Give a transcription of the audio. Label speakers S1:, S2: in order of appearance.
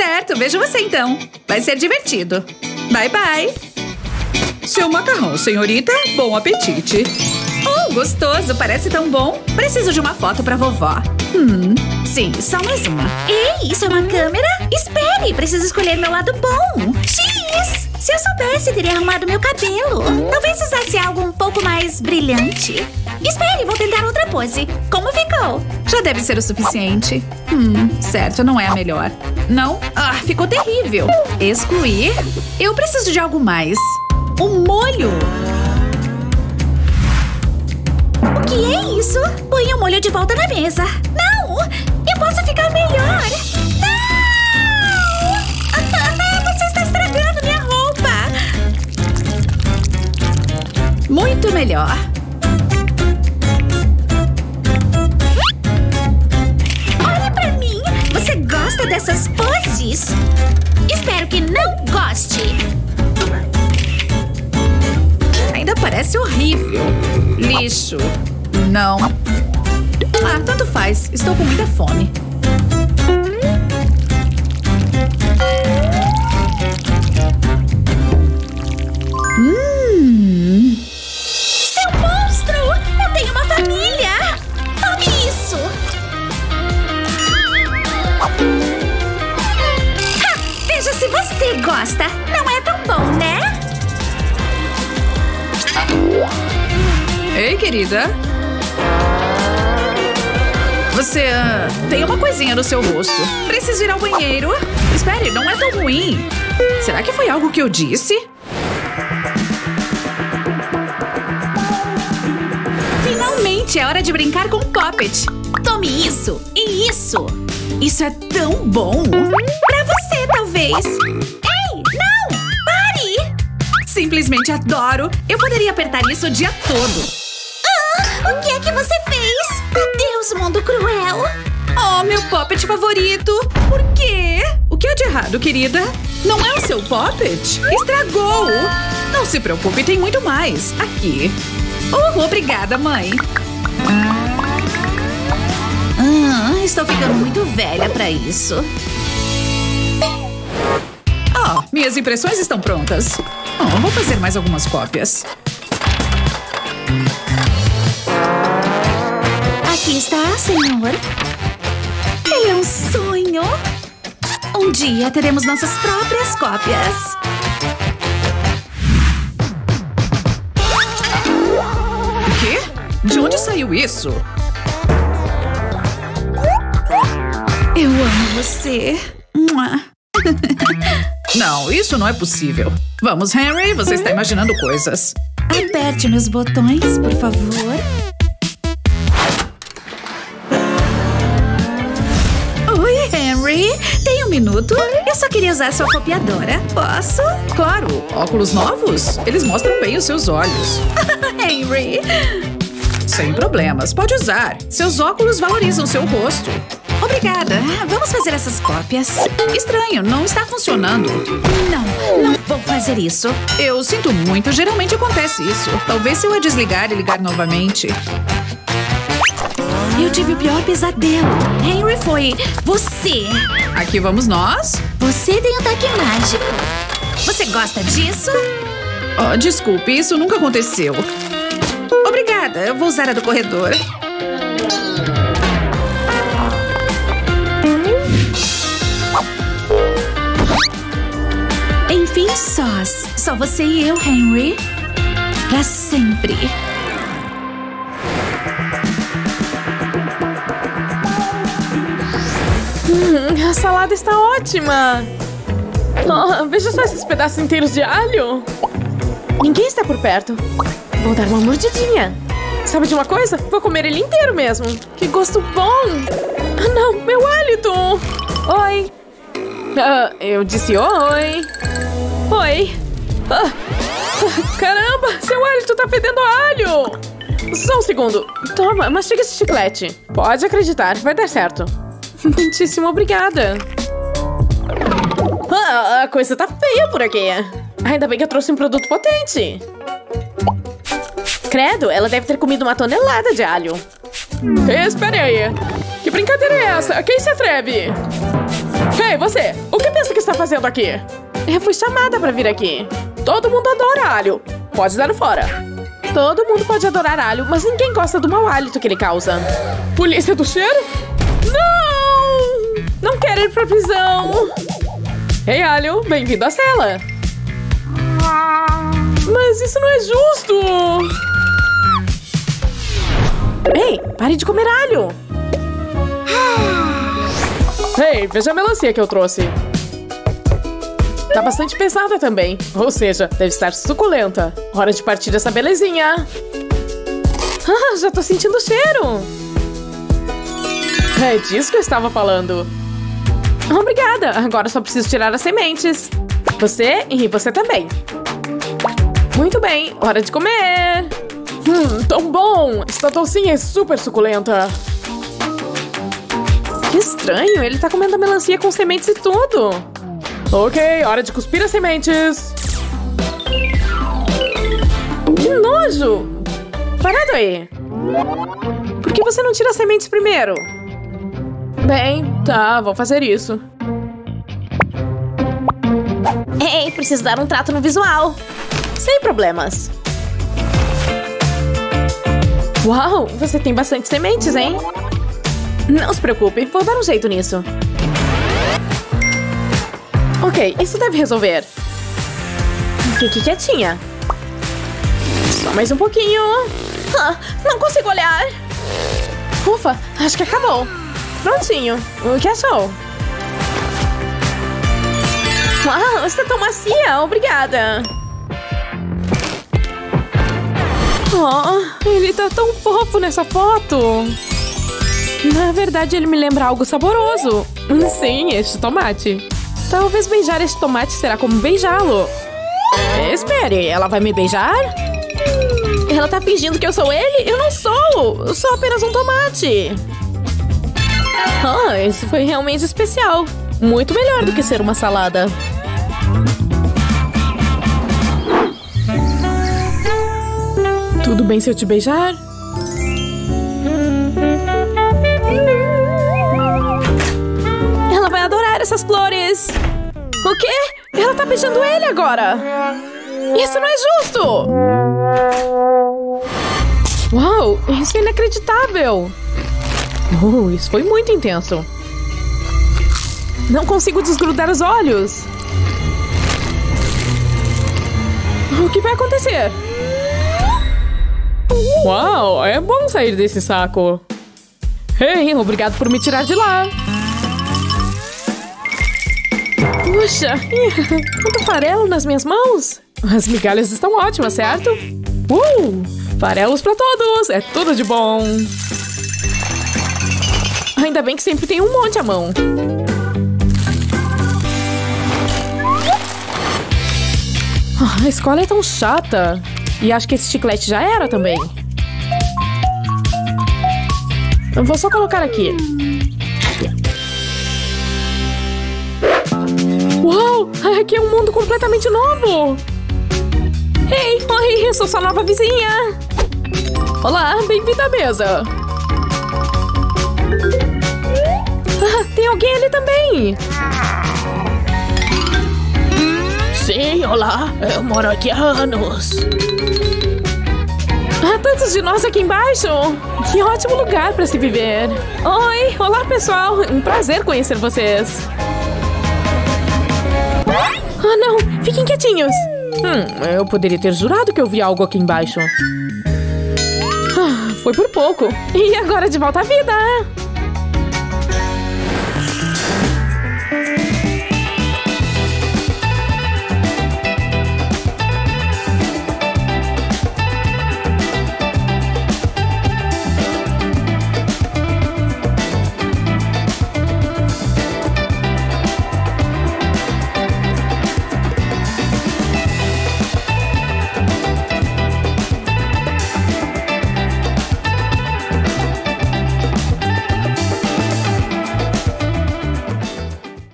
S1: Certo, vejo você então. Vai ser divertido. Bye, bye. Seu macarrão, senhorita. Bom apetite. Oh, gostoso. Parece tão bom. Preciso de uma foto pra vovó. Sim, só mais uma.
S2: Ei, isso é uma câmera? Espere, preciso escolher meu lado bom. X! Se eu soubesse, teria arrumado meu cabelo. Talvez usasse algo um pouco mais brilhante. Espere, vou tentar outra pose. Como ficou?
S1: Já deve ser o suficiente. Certo, não é a melhor. Não? Ah, ficou terrível. Excluir? Eu preciso de algo mais. Um molho.
S2: O que é isso? Põe o molho de volta na mesa. Não! Eu posso ficar melhor. Não! Você está estragando minha roupa.
S1: Muito melhor.
S2: Olha pra mim. Você gosta dessas poses? Espero que não goste.
S1: Ainda parece horrível. Lixo. Não. Ah, tanto faz. Estou com muita fome.
S2: Seu monstro! Eu tenho uma família! Tome isso! Ha! Veja se você gosta! Não é tão bom, né?
S1: Ei, querida. Você tem uma coisinha no seu rosto. Preciso ir ao banheiro. Espere, não é tão ruim. Será que foi algo que eu disse? Finalmente é hora de brincar com o Poppet. Tome isso e isso. Isso é tão bom.
S2: Pra você, talvez. Ei, não! Pare!
S1: Simplesmente adoro. Eu poderia apertar isso o dia todo.
S2: O que é que você fez? Adeus, mundo cruel!
S1: Oh, meu Poppet favorito! Por quê? O que é de errado, querida? Não é o seu Poppet? Estragou! Não se preocupe, tem muito mais. Aqui. Obrigada, mãe.
S2: Estou ficando muito velha pra isso.
S1: Oh, minhas impressões estão prontas. Vou fazer mais algumas cópias.
S2: Aqui está, senhor. Ele é um sonho. Um dia teremos nossas próprias cópias.
S1: O quê? De onde saiu isso?
S2: Eu amo você.
S1: Não, isso não é possível. Vamos, Henry, você está imaginando coisas.
S2: Aperte meus botões, por favor.
S1: Oi, Henry.
S2: Tem um minuto? Eu só queria usar sua copiadora. Posso?
S1: Claro, óculos novos? Eles mostram bem os seus olhos.
S2: Henry.
S1: Sem problemas, pode usar. Seus óculos valorizam seu rosto.
S2: Obrigada. Vamos fazer essas cópias.
S1: Estranho, não está funcionando.
S2: Não vou fazer isso.
S1: Eu sinto muito, geralmente acontece isso. Talvez se eu a desligar e ligar novamente.
S2: Eu tive o pior pesadelo. Henry, foi você.
S1: Aqui vamos nós.
S2: Você tem um toque mágico. Você gosta disso?
S1: Oh, desculpe, isso nunca aconteceu. Obrigada, eu vou usar a do corredor.
S2: Enfim, só você e eu, Henry. Pra sempre.
S3: A salada está ótima! Oh, veja só esses pedaços inteiros de alho! Ninguém está por perto. Vou dar uma mordidinha. Sabe de uma coisa? Vou comer ele inteiro mesmo. Que gosto bom! Ah, não! Meu hálito! Oi! Eu disse oi! Oi! Caramba! Seu hálito tá fedendo a alho! Só um segundo. Toma, mastiga esse chiclete. Pode acreditar, vai dar certo. Muitíssimo obrigada. A coisa tá feia por aqui. Ainda bem que eu trouxe um produto potente. Credo, ela deve ter comido uma tonelada de alho. Espere aí. Que brincadeira é essa? Quem se atreve? Ei, você! O que está fazendo aqui? Eu fui chamada pra vir aqui. Todo mundo adora alho. Pode dar fora. Todo mundo pode adorar alho, mas ninguém gosta do mau hálito que ele causa. Polícia do cheiro? Não! Não quero ir pra prisão. Ei, alho, bem-vindo à cela. Mas isso não é justo. Ei, pare de comer alho. Ei, veja a melancia que eu trouxe. Tá bastante pesada também. Ou seja, deve estar suculenta. Hora de partir essa belezinha. Ah, já tô sentindo o cheiro. É disso que eu estava falando. Obrigada. Agora só preciso tirar as sementes. Você e você também. Muito bem, hora de comer. Tão bom. Essa docinha é super suculenta. Que estranho, ele tá comendo a melancia com sementes e tudo. Ok, hora de cuspir as sementes. Que nojo! Parado aí. Por que você não tira as sementes primeiro? Bem, tá, vou fazer isso.
S2: Ei, preciso dar um trato no visual.
S3: Sem problemas. Uau, você tem bastante sementes, hein? Não se preocupe, vou dar um jeito nisso. Ok, isso deve resolver. Fique quietinha. Só mais um pouquinho. Não consigo olhar. Ufa, acho que acabou. Prontinho. O que achou? Uau, você tá tão macia. Obrigada. Oh, ele tá tão fofo nessa foto. Na verdade, ele me lembra algo saboroso. Sim, este tomate. Talvez beijar este tomate será como beijá-lo. Espere, ela vai me beijar? Ela tá fingindo que eu sou ele? Eu não sou! Eu sou apenas um tomate. Isso foi realmente especial. Muito melhor do que ser uma salada. Tudo bem se eu te beijar? Ela vai adorar essas flores. O quê? Ela tá beijando ele agora. Isso não é justo. Uau, isso é inacreditável. Isso foi muito intenso. Não consigo desgrudar os olhos. O que vai acontecer? Uau, é bom sair desse saco. Ei, obrigado por me tirar de lá. Puxa, quanto farelo nas minhas mãos. As migalhas estão ótimas, certo? Farelos pra todos, é tudo de bom. Ainda bem que sempre tem um monte à mão. A escola é tão chata. E acho que esse chiclete já era também. Eu vou só colocar aqui. Uau! Aqui é um mundo completamente novo! Ei, oi, eu sou sua nova vizinha! Olá, bem-vinda à mesa! Tem alguém ali também!
S4: Sim, olá, eu moro aqui há anos.
S3: Há tantos de nós aqui embaixo! Que ótimo lugar para se viver! Oi, olá pessoal! Um prazer conhecer vocês! Não, fiquem quietinhos! Eu poderia ter jurado que eu vi algo aqui embaixo. Foi por pouco. E agora de volta à vida!